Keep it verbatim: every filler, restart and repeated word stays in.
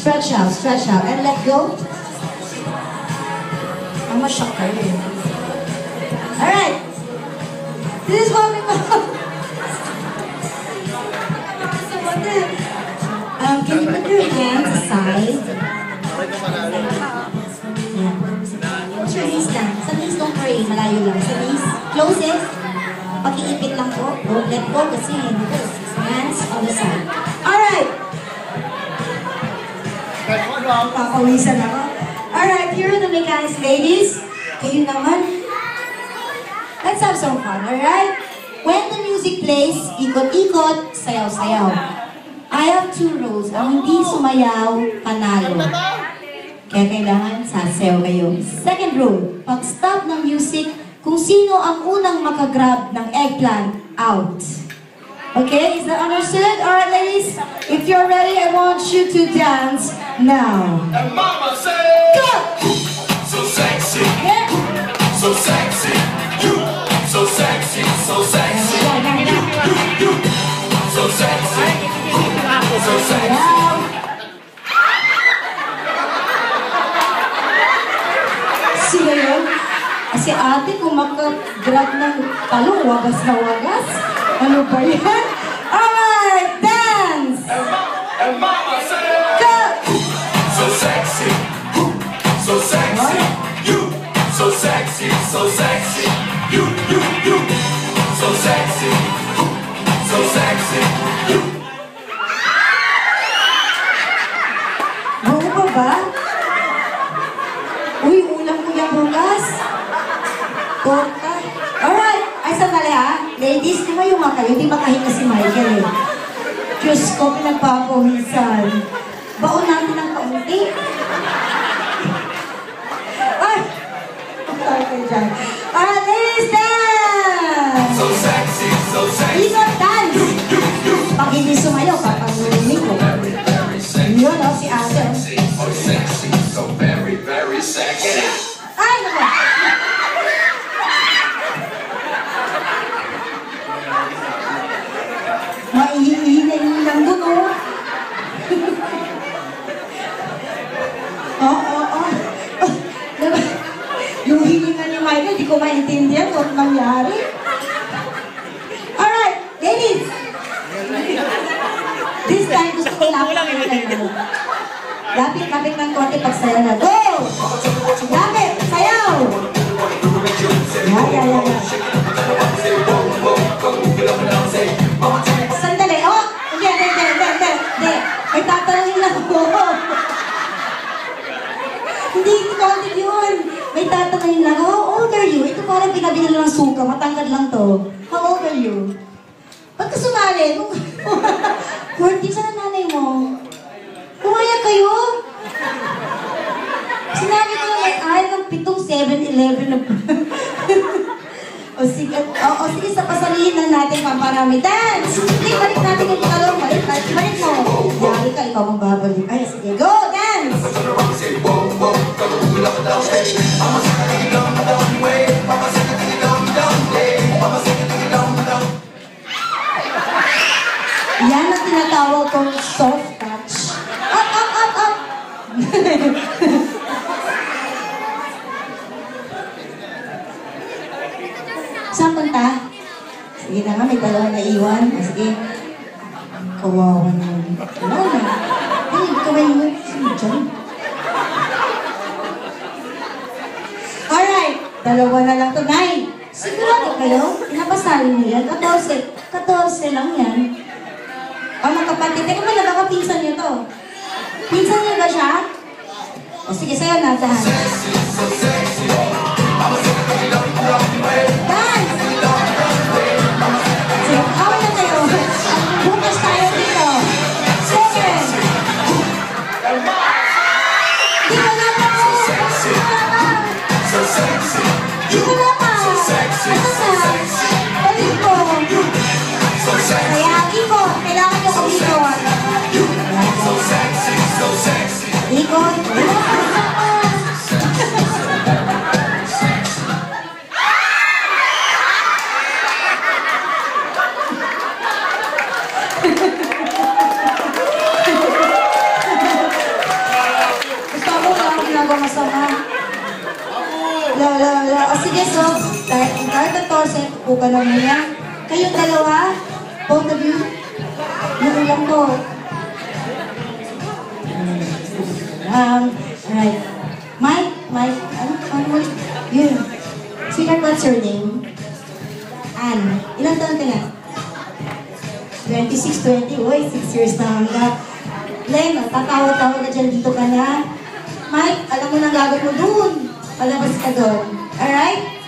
Stretch out, stretch out, and let go. I'm a shocker. Alright. This is what we call. Um, can you put your hands aside? Yeah. Put your knees lang. Sa knees, don't pray. Malayo lang. Sa knees, close it. Pag-iipit lang po. Don't let go kasi. Hands on the side. Alright. Papawisan ako. Alright, here are the mechanics, ladies. Kayo naman. Let's have some fun, alright? When the music plays, ikot-ikot, sayaw-sayaw. I have two rules. Ang hindi sumayaw, panalo. Kaya kailangan sasayaw kayo. Second rule, pag stop ng music, kung sino ang unang makagrab ng eggplant, out. Okay, is that understood? Alright, ladies, if you're ready, I want you to dance now. And mama said, go! So sexy, Yeah. so sexy, you, so sexy, so sexy, you, you, you, so sexy, so sexy. Wow. Sino yun? Kasi ate, kung makagrab ng talong, wagas na wagas. Ano ba yan? Alright, dance! And, ma and mama said, Go! so sexy, so sexy, you, so sexy, so sexy, you, you, you, so sexy, so sexy, you. Buo pa ba? Uy, ulang mo yung bukas. Torta. Alright, ay sandali ha. Ladies, di ba yung mga kayo? Di ba kahit na si Michael eh? Diyos ko, pinagpapawisan. Baon natin ng kaunti. Ay! Sorry kayo dyan. Alright, ladies, dance! So sexy, so sexy. Ikot dance! Pag hindi sumayo, papangunin ko. Very, very sexy. Yun o, si ate. Sexy, oh sexy, so very, very sexy. Ay, naman! Maihihinay lang doon, oh. Oo, oo, oo. Yung hininga ni Michael, di ko maintindihan kung nangyari. Alright, ladies. This time, gusto ko lapit ng kayo. Lapit, lapit ng konti pag sayaw na. Go! Lapit, sayaw! Yeah, yeah, yeah, yeah. Sandali, oh! Hindi, hindi, hindi, hindi, hindi, hindi. May tatanungin lang ako. Hindi, hindi konti yun. May tatanungin lang. How old are you? Ito parang pinabili lang ng suka. Matangkad lang to. How old are you? Ba't ka sumali? forty, saan ang nanay mo? Kumaya kayo? Sinabi ko lang may ayaw ng pitong seven eleven na o sige, o, o sige, sa pasalihin na natin pamparami. Dance! Sige, balik natin yung talong. Balik, balik, balik mo. Yari ka, ikaw mong babalik. Ay, sige, go! Dance! Yan ang tinatawag kong soft touch. Up, up, up, up! Saan punta? Sige na nga, may dalawa na iwan. O, sige. Kawawa naman. Wala na. Ay, kaway mo. Sino dyan? Alright. Dalawa na lang to. Nine. Sigurado kayo? Pinapasali niyo yan. Katorse. Katorse lang yan. O, magkapatid. Teka mo na, baka pinsan niyo to. Pinsan niyo ba siya? O, sige, sa'yo na. Dance! Sige, awal na kayo. Bukas tayo dito. Seven. Di ko na pa. Di ko na pa. Ano na? Balik ko. Kaya ikot. Kailangan nyo kong ikot. Ikot. sama. La, la, la. O sige, so, start ang card fourteen, upo ka na muna. Kayong dalawa, both of you, yung ulang ko. Um, alright. Mike, Mike, ano, ano mo? Yun. Sweetheart, what's your name? Anne. Ilang taon ka na? twenty-six, twenty. Uy, six years na hangga. Len, tatawa-tawa ka dyan, dito ka na. Mike, alam mo na gagawin mo dun. Palabas ka dun. Alright?